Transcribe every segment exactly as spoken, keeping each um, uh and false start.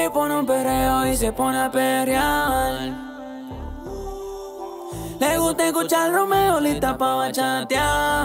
y pone un perreo y se pone a perrear. Le gusta escuchar Romeo, lista pa' bachatear.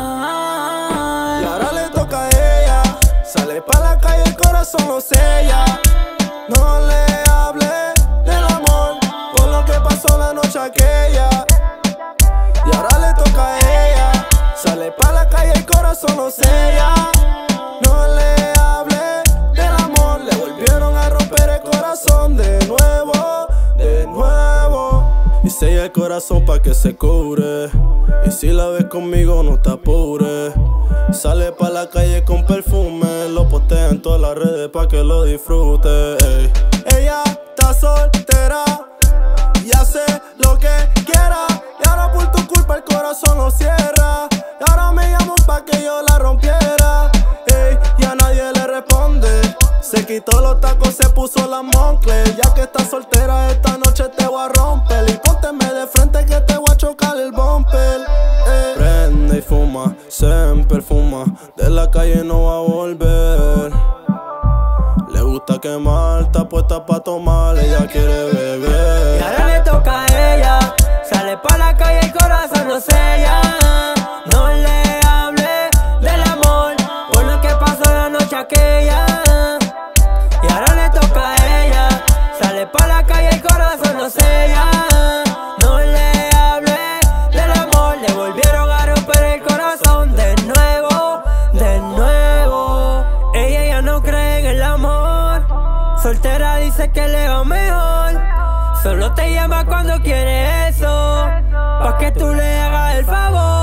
Y ahora le toca a ella, sale pa' la calle, el corazón lo sella. No le hable del amor, por lo que pasó la noche aquella. Y ahora le toca a ella, sale pa' la calle, el corazón lo sella. No le hable del amor, le volvieron a romper el corazón de nuevo, de nuevo. Y sella el corazón pa' que se cubre, y si la ves conmigo no te apures. Sale pa' la calle con perfume, lo postea en todas las redes pa' que lo disfrute, ey. Ella está soltera y hace lo que quiera, y ahora por tu culpa el corazón lo cierra. Y ahora me llamó pa' que yo la rompiera, ey, y a nadie le responde. Se quitó los tacos, se puso la Moncler. Ya que estás soltera esta noche te voy a romper, y pónteme de frente que te voy a chocar el bumper, ey. Prende y fuma, se perfuma, de la calle no va a volver. Le gusta quemar, está puesta pa' tomar, ella quiere beber. Y ahora le toca a ella, sale pa' la calle, el corazón lo sella. No le hable del amor, por lo que pasó la noche aquella. Y ahora le toca a ella, sale pa' la calle, el corazón lo sella. No le hable del amor, le volvieron a romper el corazón de nuevo, de nuevo. Ella ya no cree en el amor, soltera dice que le va mejor. Solo te llama cuando quiere eso, pa' que tú le hagas el favor.